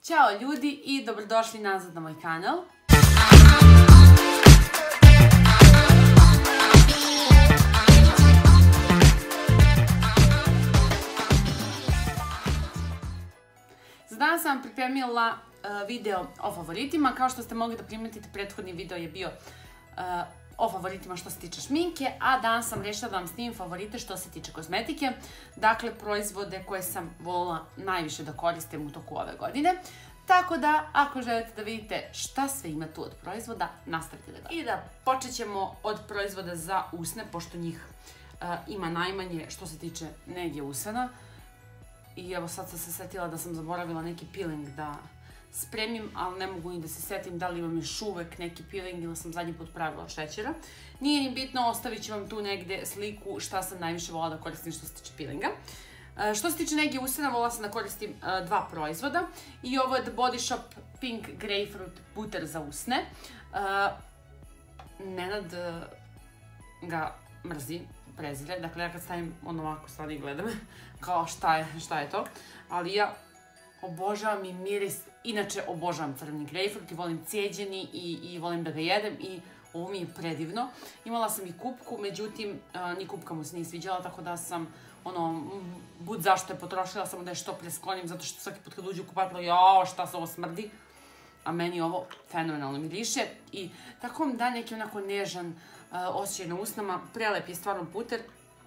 Ćao ljudi i dobrodošli nazad na moj kanal. Za danas sam vam pripremila video o favoritima. Kao što ste mogli da primetite, prethodni video je bio o favoritima što se tiče šminke, a danas sam rešila da vam snimim favorite što se tiče kozmetike. Dakle, proizvode koje sam voljela najviše da koristim u toku ove godine. Tako da, ako želite da vidite šta sve ima tu od proizvoda, nastavite da gledate. I da počet ćemo od proizvoda za usne, pošto njih ima najmanje što se tiče nege usana. I evo sad sam se setila da sam zaboravila neki peeling da spremim, ali ne mogu ni da se setim da li imam još uvek neki peeling ili sam zadnji put pravila od šećera. Nije ni bitno, ostavit ću vam tu negde sliku šta sam najviše voljela da koristim što se tiče peelinga. Što se tiče nege usana, voljela sam da koristim dva proizvoda i ovo je The Body Shop Pink Grapefruit Butter za usne. Nenad ga mrzi, prezire, dakle ja kad stavim on ovako stvari i gledam kao šta je to, ali ja obožavam i miris, inače obožavam crveni grejpfrut i volim cijeđeni i volim da ga jedem i ovo mi je predivno. Imala sam i kupku, međutim ni kupka mu se nije sviđala, tako da sam bud zašto je potrošila, samo da je što presklonim, zato što svaki put kad uđe u kupatilo, jao šta se ovo smrdi, a meni ovo fenomenalno miriše i tako vam da neki onako nežan osjećaj na usnama, prelep je stvarno puter.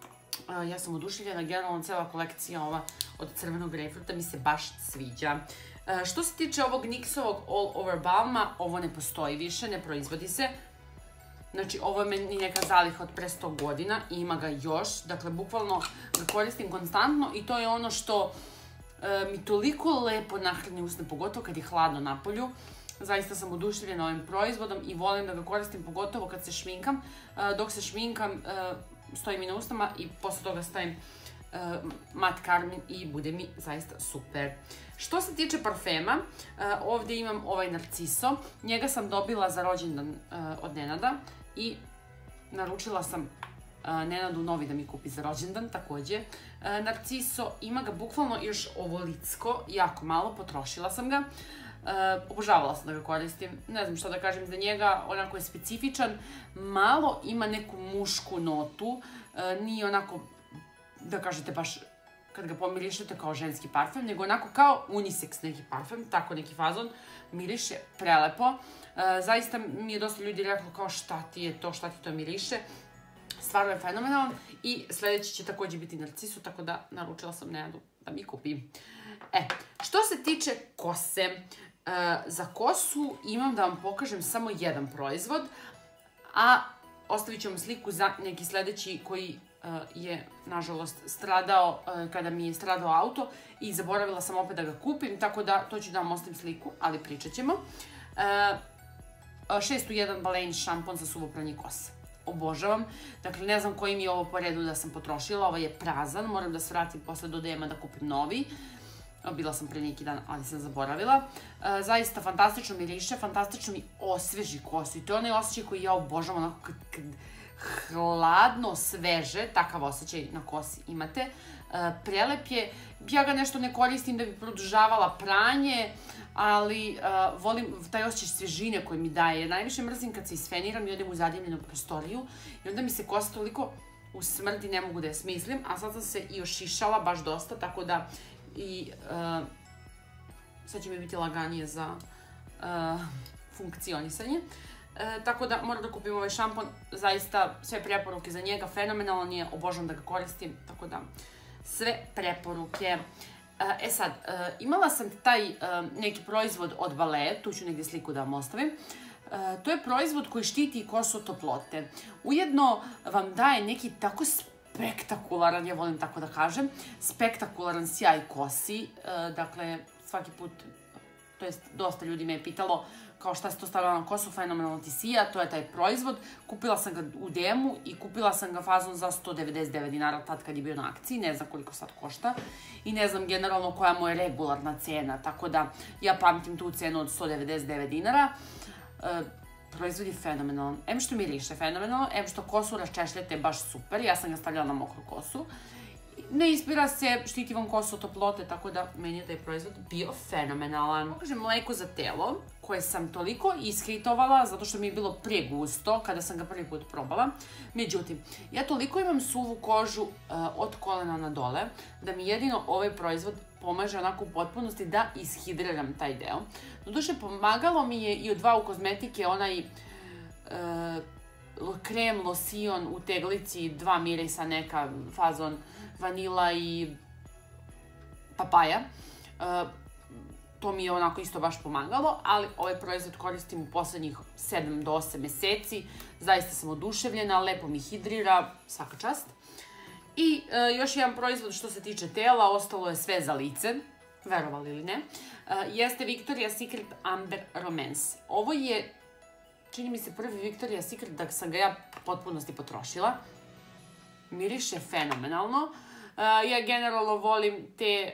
Ja sam oduševljena, generalno cela kolekcija ova od crvenog grejpfruta mi se baš sviđa. Što se tiče ovog NYX-ovog All Over Balma, ovo ne postoji više, ne proizvodi se. Znači, ovo je meni neka zaliha od pre 100 godina i ima ga još. Dakle, bukvalno ga koristim konstantno i to je ono što mi toliko lepo nahrani usne, pogotovo kad je hladno napolju. Zaista sam oduševljena ovim proizvodom i volim da ga koristim pogotovo kad se šminkam. Dok se šminkam, stojim i na usnama i posle toga stavim mat karmin i bude mi zaista super. Što se tiče parfema, ovdje imam ovaj Narciso. Njega sam dobila za rođendan od Nenada i naručila sam Nenadu novi da mi kupi za rođendan također. Narciso, ima ga bukvalno još ovolicko, jako malo, potrošila sam ga. Obožavala sam da ga koristim, ne znam šta da kažem za njega, onako je specifičan, malo ima neku mušku notu, nije onako, da kažete baš kad ga pomirišete kao ženski parfem, nego onako kao unisex neki parfem, tako neki fazon, miriše prelepo. Zaista mi je dosta ljudi reklo kao šta ti to miriše, stvarno je fenomenalan i sledeći će također biti Narciso, tako da naručila sam Nenadu da mi kupi. Što se tiče kose, za kosu imam da vam pokažem samo jedan proizvod, a ostavit ću vam sliku za neki sledeći koji je, nažalost, stradao kada mi je stradao auto i zaboravila sam opet da ga kupim, tako da to ću da vam ostavim sliku, ali pričat ćemo. 6 u 1 Baleine šampon za suvo pranje kose. Obožavam. Dakle, ne znam koji mi je ovo po redu da sam potrošila, ovo je prazan, moram da se vratim posle do DM-a da kupim novi. Bila sam pre neki dan, ali sam zaboravila. Zaista fantastično miriše, fantastično mi osveži kosu i to je onaj osjećaj koji ja obožavam, onako kad hladno, sveže, takav osjećaj na kosi imate. Prelep je, ja ga nešto ne koristim da bi produžavala pranje, ali volim taj osjećaj svežine koji mi daje. Najviše mrzim kad se isfeniram i odem u zadimljenu prostoriju i onda mi se kosa toliko usmrdi, ne mogu da je smislim, a sad sam se i ošišala baš dosta, tako da i sad će mi biti laganije za funkcionisanje. Tako da moram da kupim ovaj šampon, zaista sve preporuke za njega, fenomenalan je, obožavam da ga koristim, tako da sve preporuke. Sad, imala sam taj neki proizvod od Balea, tu ću negdje sliku da vam ostavim. To je proizvod koji štiti kosu od toplote. Ujedno vam daje neki tako spektakularan, ja volim tako da kažem, spektakularan sjaj kosi. Dakle, svaki put, to jest dosta ljudi me je pitalo kao šta se to stavila na kosu, fenomenalno ti sija, to je taj proizvod. Kupila sam ga u DM-u i kupila sam ga fazon za 199 dinara tad kad je bio na akciji, ne znam koliko sad košta i ne znam generalno koja mu je regularna cena, tako da ja pamtim tu cenu od 199 dinara. Proizvod je fenomenalan, em što miriše fenomenalno, em što kosu raščešljate baš super, ja sam ga stavljala na mokru kosu ne ispira se, štiti vam kosu od toplote, tako da meni je taj proizvod bio fenomenalan. Pokažem mleko za telo, koje sam toliko ishejtovala zato što mi je bilo pregusto kada sam ga prvi put probala. Međutim, ja toliko imam suvu kožu od kolena na dole da mi jedino ovaj proizvod pomaže onako u potpunosti da ishidriram taj deo. Doduše, pomagalo mi je i od Wow kozmetike onaj krem, losion u teglici, 2 mirisa, neka fazon vanila i papaja. To mi je onako isto baš pomagalo, ali ovaj proizvod koristim u poslednjih 7 do 8 meseci. Zaista sam oduševljena, lepo mi hidrira, svaka čast. I još jedan proizvod što se tiče tela, ostalo je sve za lice, verovali ili ne, jeste Victoria's Secret Amber Romance. Ovo je, čini mi se, prvi Victoria's Secret da sam ga ja potpunosti potrošila. Miriše fenomenalno. Ja generalno volim te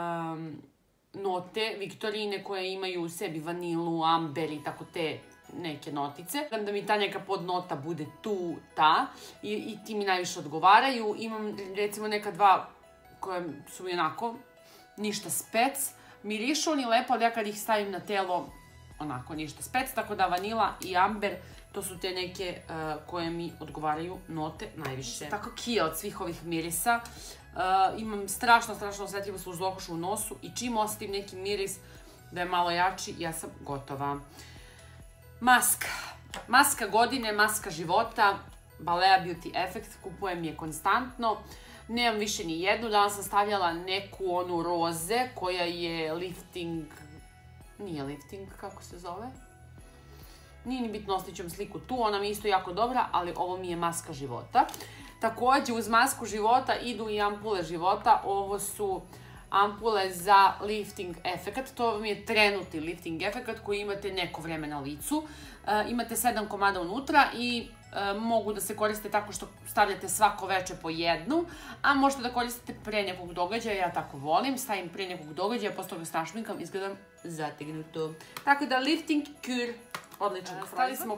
note Viktorine koje imaju u sebi vanilu, amber i tako te neke notice. Da mi ta neka podnota bude tu, ta, i ti mi najviše odgovaraju. Imam recimo neka dva koje su mi onako ništa spec. Mirišu oni lepo, ali ja kad ih stavim na telo onako ništa spec, tako da vanila i amber, to su te neke koje mi odgovaraju note najviše. Tako kija od svih ovih mirisa. Imam strašno osjetljivu služlokošu u nosu i čim osetim neki miris da je malo jači, ja sam gotova. Maska. Maska godine, maska života, Balea Beauty Effect, kupujem je konstantno. Nemam više ni jednu, danas sam stavljala neku onu roze koja je lifting, nije lifting, kako se zove? Nije ni bitno, ostavit ću vam sliku tu, ona mi je isto jako dobra, ali ovo mi je maska života. Takođe, uz masku života idu i ampule života, ovo su ampule za lifting efekat, to vam je trenutni lifting efekat koji imate neko vreme na licu. Imate 7 komada unutra i mogu da se koriste tako što stavljate svako veče po jednu, a možete da koristite pre nekog događaja, ja tako volim, stavim pre nekog događaja, posle toga stašminkam, izgledam zategnuto. Tako da, lifting cure, odličan proizvod.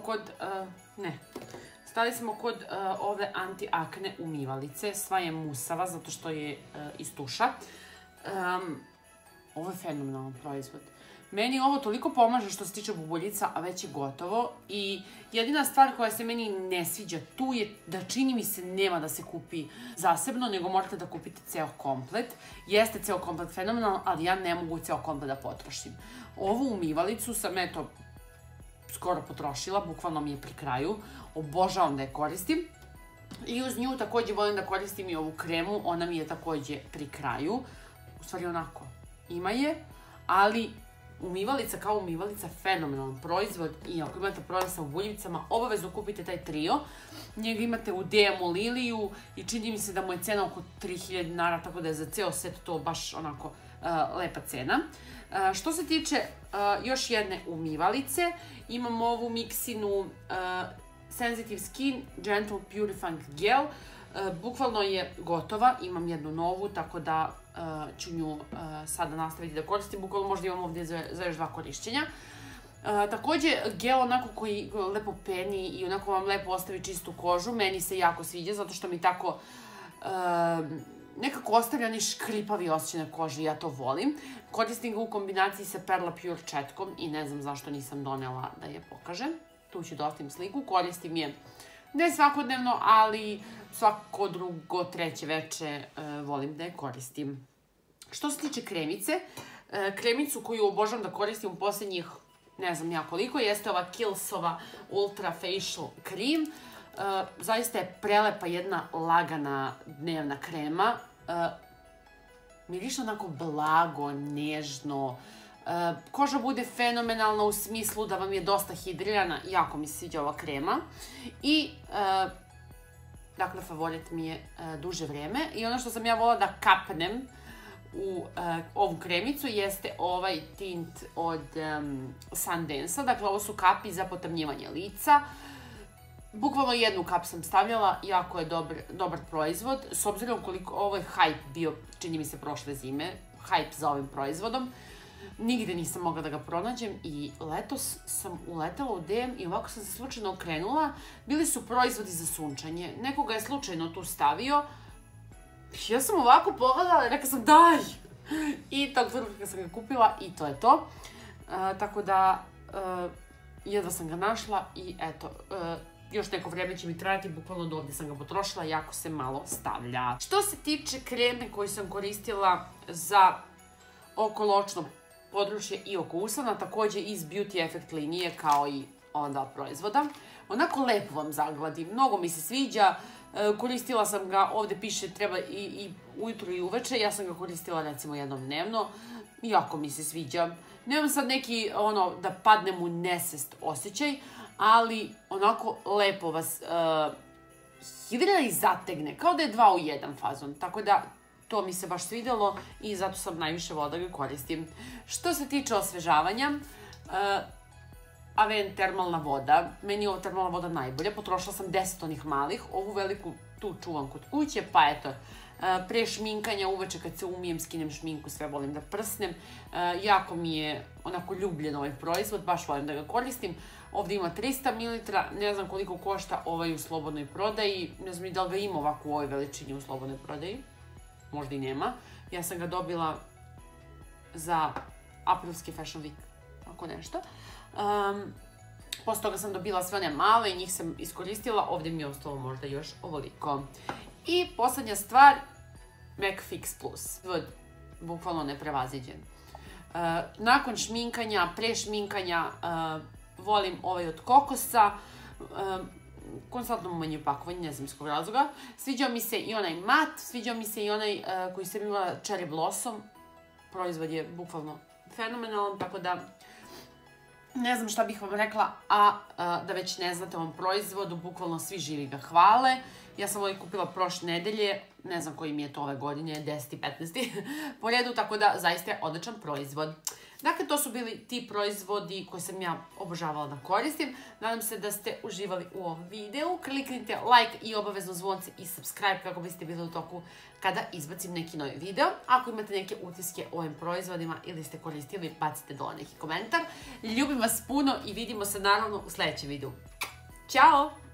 Stali smo kod ove anti-akne umivalice, sva je musava zato što je iz tuša. Ovo je fenomenalan proizvod. Meni ovo toliko pomaže što se tiče bubuljica, a već je gotovo. I jedina stvar koja se meni ne sviđa tu je da čini mi se nema da se kupi zasebno, nego morate da kupite ceo komplet. Jeste ceo komplet fenomenalan, ali ja ne mogu ceo komplet da potrošim. Ovu umivalicu sam, eto, skoro potrošila, bukvalno mi je pri kraju. Obožavam da je koristim. I uz nju takođe volim da koristim i ovu kremu, ona mi je takođe pri kraju. U stvari onako, ima je, ali umivalica kao umivalica, fenomenalan proizvod i ako imate problem sa ubuljivicama, obavezno kupite taj trio. Njega imate u DM-u Liliju i čini mi se da mu je cena oko 3000 dinara, tako da je za ceo set to baš onako lepa cena. Što se tiče još jedne umivalice, imam ovu Mixinu Sensitive Skin Gentle Purifying Gel. Bukvalno je gotova, imam jednu novu, tako da ću nju sada nastaviti da koristim. Bukvalno možda imam ovdje za još 2 korišćenja. Takođe, gel onako koji lepo peni i onako vam lepo ostavi čistu kožu, meni se jako sviđa, zato što mi tako nekako ostavlja oni škripavi osjećaj na koži, ja to volim. Koristim ga u kombinaciji sa Perla Pure četkom i ne znam zašto nisam donela da je pokažem. Tu ću da ostavim sliku, koristim je ne svakodnevno, ali svako drugo, treće veče volim da je koristim. Što se tiče kremice, kremicu koju obožavam da koristim u poslednjih ne znam ja koliko, jeste ova Kiehl'sova Ultra Facial Cream. Zaista je prelepa jedna lagana dnevna krema. Miriše onako blago, nežno. Koža bude fenomenalna u smislu da vam je dosta hidrirana, jako mi se sviđa ova krema. I, dakle, favorit mi je duže vreme. I ono što sam ja volila da kapnem u ovu kremicu jeste ovaj tint od Sundance-a. Dakle, ovo su kapi za potamnjivanje lica. Bukvalno jednu kap sam stavljala, jako je dobar proizvod. S obzirom koliko ovo je hype bio, čini mi se, prošle zime, hype za ovim proizvodom. Nigde nisam mogla da ga pronađem i letos sam uletela u DM i ovako sam se slučajno okrenula. Bili su proizvodi za sunčanje. Neko ga je slučajno tu stavio Ja sam ovako pogledala i rekla sam daj! I tog trenutka sam ga kupila i to je to. Tako da, jedva sam ga našla i eto, još neko vreme će mi trajati, bukvalno do ovdje sam ga potrošila, jako se malo stavlja. Što se tiče kreme koju sam koristila za okoločno područje i oko usana, također iz Beauty Effect linije kao i onda proizvoda. Onako lepo vam zagladi, mnogo mi se sviđa, koristila sam ga, ovdje piše treba i ujutro i uveče, ja sam ga koristila recimo jednom dnevno, jako mi se sviđa. Nemam sad neki da padnem u nesvest osjećaj, ali onako lepo vas hidrira i zategne, kao da je 2 u 1 fazon, tako da to mi se baš svidjelo i zato sam najviše voljela da ga koristim. Što se tiče osvežavanja, Avene termalna voda, meni je ova termalna voda najbolja, potrošila sam 10 onih malih, ovu veliku tu čuvam kod kuće, pa eto, pre šminkanja uveče kad se umijem, skinem šminku, sve volim da prsnem, jako mi je onako ljubljen ovaj proizvod, baš volim da ga koristim. Ovdje ima 300 ml, ne znam koliko košta ovaj u slobodnoj prodaji, ne znam ni da li ga ima ovako u ovoj veličini u slobodnoj prodaji, možda i nema. Ja sam ga dobila za aprilski Fashion Week, ako nešto. Posle toga sam dobila sve one male i njih sam iskoristila, ovdje mi je ostalo možda još ovoliko. I posljednja stvar, MAC Fix Plus, bukvalno neprevaziđen. Nakon šminkanja, pre šminkanja, volim ovaj od kokosa, konstantno umanju pakovanje, ne znam iz kog razloga. Sviđao mi se i onaj mat, sviđao mi se i onaj koji sam imala Cherry Blossom, proizvod je bukvalno fenomenalan, tako da ne znam šta bih vam rekla, a da već ne znate ovom proizvodu, bukvalno svi živi ga hvale. Ja sam ovaj kupila prošle nedelje, ne znam koji mi je to ove godine, 10. 15. po redu, tako da zaista je odličan proizvod. Dakle, to su bili ti proizvodi koje sam ja obožavala da koristim. Nadam se da ste uživali u ovom videu. Kliknite like i obavezno zvonce i subscribe kako biste bili u toku kada izbacim neki novi video. Ako imate neke utiske o ovim proizvodima ili ste koristili, bacite dole neki komentar. Ljubim vas puno i vidimo se naravno u sljedećem videu. Ćao!